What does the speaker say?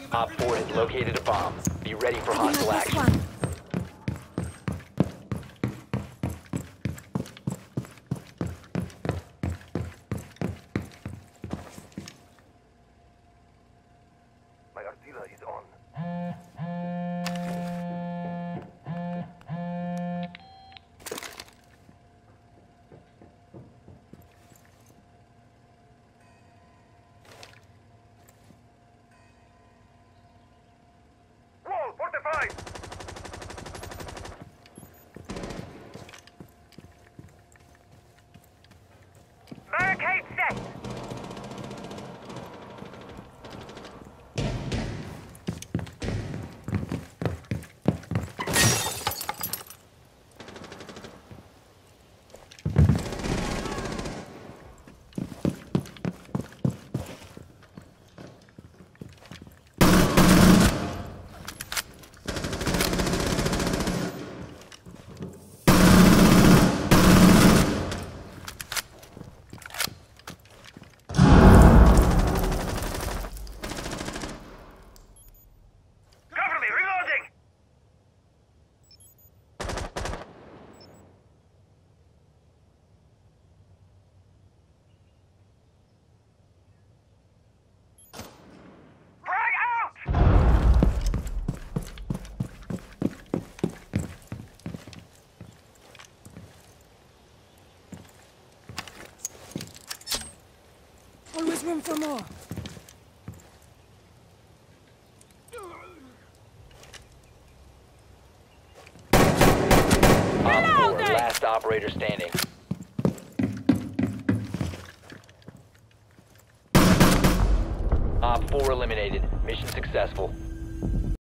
Op 4 has located a bomb. Be ready for hostile action. My artillery is on. Wall fortified! Barricade set. Cover me, reloading! Frag out! Always room for more. Op 4, last operator standing. Op 4 eliminated. Mission successful.